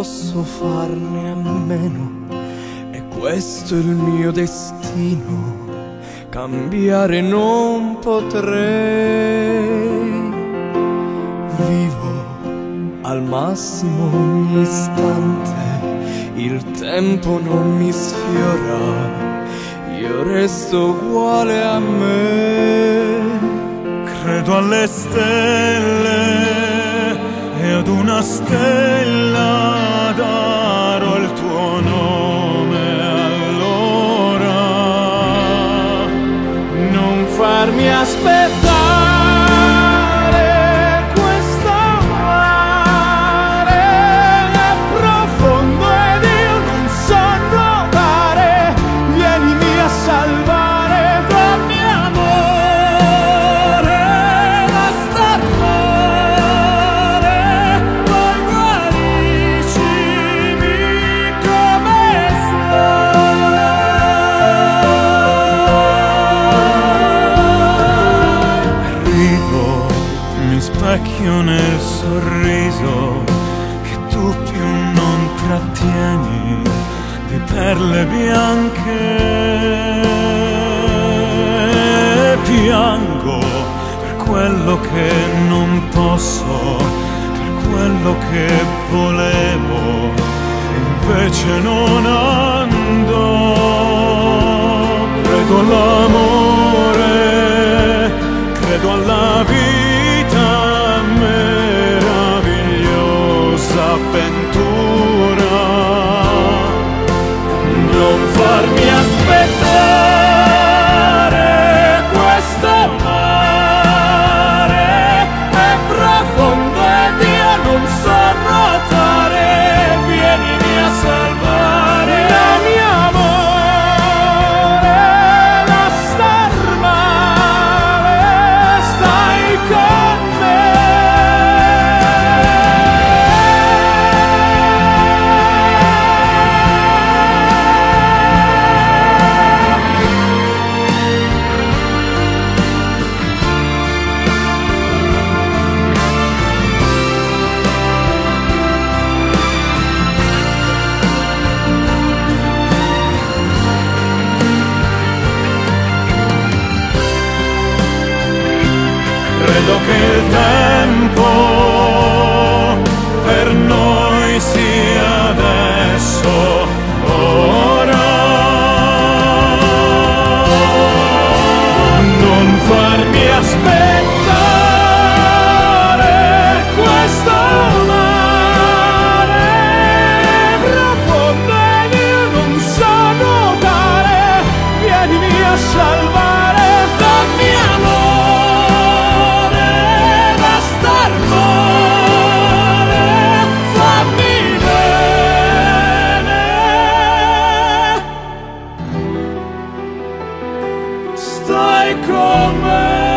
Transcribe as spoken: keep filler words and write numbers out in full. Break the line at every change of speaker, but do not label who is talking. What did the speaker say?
posso farne a meno, e questo è il mio destino, cambiare non potrei. Vivo al massimo ogni istante, il tempo non mi sfiora, io resto uguale a me.
Credo alle stelle e ad una stella darò il tuo nome allora.
Non farmi aspettare, questo mare è profondo ed io non so nuotare, vienimi a salvare. Dammi amore da star male, poi guariscimi come stai.
Rido, mi specchio nel sorriso che tu più non trattieni, di perle bianche. Piango per quello che non posso, per quello che volevo, e invece non andò. Credo all'amore, credo alla vita, meravigliosa avventura. Non farmi aspettare, questo mare è profondo ed io non so nuotare, vienimi a salvare. Dammi amore da star male, stai con me. Credo che il tempo per noi sia adesso, ora. Non farmi aspettare, questo mare è profondo ed io non so nuotare, vienimi a salvare. Dammi amore da star male, fammi bene. Stai con me.